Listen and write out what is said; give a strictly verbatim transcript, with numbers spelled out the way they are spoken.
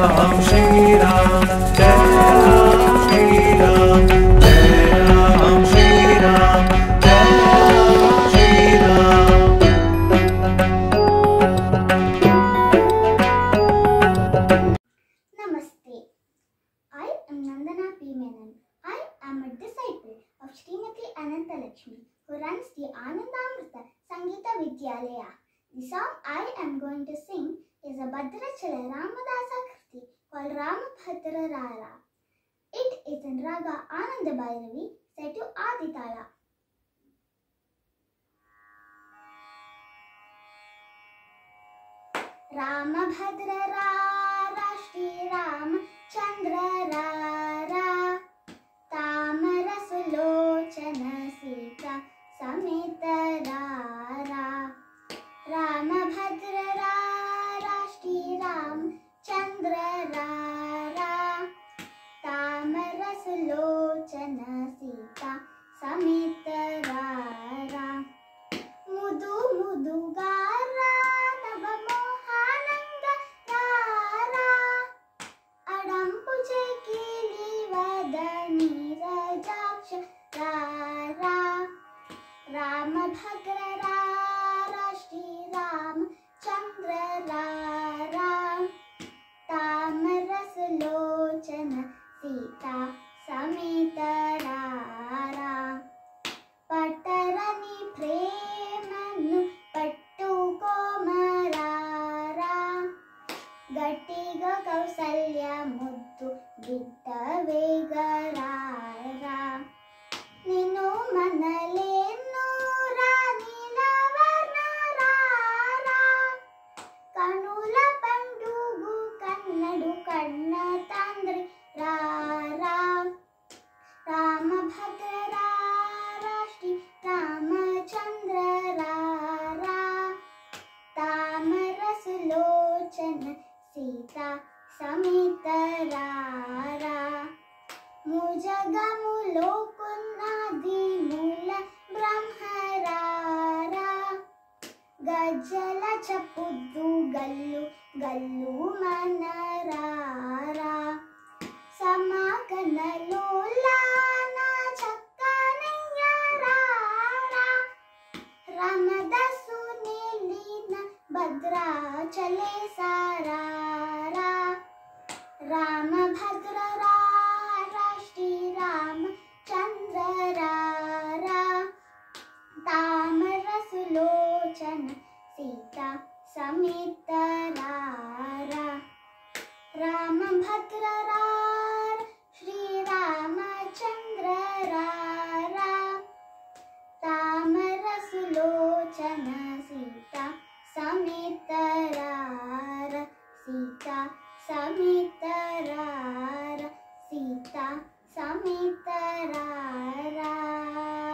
Ram Shri Ram Jai Ram Shri Ram Jai Ram Shri Ram Jai Ram Shri Ram. Namaste. I am Nandana P. Menon. I am a disciple of Srimati Anantalakshmi, who runs the Anandamrita Sangeeta Vidyalaya. The song I am going to sing is a Bhadrachala Ramadasa Kriti called Ramabhadra Rara. It is in Raga Ananda Bhairavi set to Aditala. Ramabhadra Rara Shri Ram Chandra Rara Tamara Sulochana Sita Samita Rara Ramabhadra Rara Shri Ram Chandra Rara Tamara Sulochana Sita Samita Rara Mudu Mudu Gara Tava Mohananga Rara Adampu Chekili Vadani Rajaksha Rara Ramabhadra Rara Shri Ram Chandra Rara Tamara Sulochana Sita Samita Rara Pattarani Premanu Pattu Komarara Gattiga Kausalya Muddu Gitta Vegarara Ninu Manalenu Ranila Varnarara Kanula Pandugu Kannadu Kanna Tandri Rara Ramabhadra Rara Shri Ramachandra Rara Tamara Sulochana Sita Samita Rara Mujagamulo Punnadi Mula Brahmarara Gajala Chapuddu Gallu Gallu Manarara Samakana Lolana Chakkanaya Rara Ramadasu Nilina Bhadrachale Sarara Ramabhadra Rara Shri Ram Chandra Rara Tamara Sulochana Sita Samita Rara Ramabhadra Rara Shri Ramachandra Rara Tamara Sulochana Sita Samita Rara Sita Samita Rara Sita Samita Rara